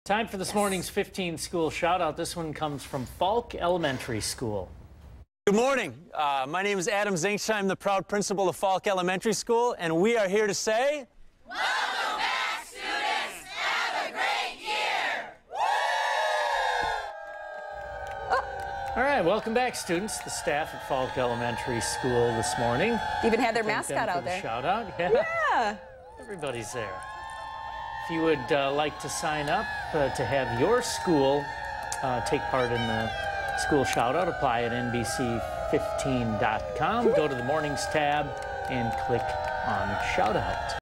Time for this morning's 15 school shout out. This one comes from Falk Elementary School. Good morning. My name is Adam Zingsha. I'm the proud principal of Falk Elementary School, and we are here to say, welcome back, students! Have a great year! Woo! All right, welcome back, students. The staff at Falk Elementary School this morning. Even had their mascot out there. Shout out. Yeah. Everybody's there. If you would like to sign up to have your school take part in the school shout-out, apply at NBC15.com. Go to the Mornings tab and click on Shout-Out.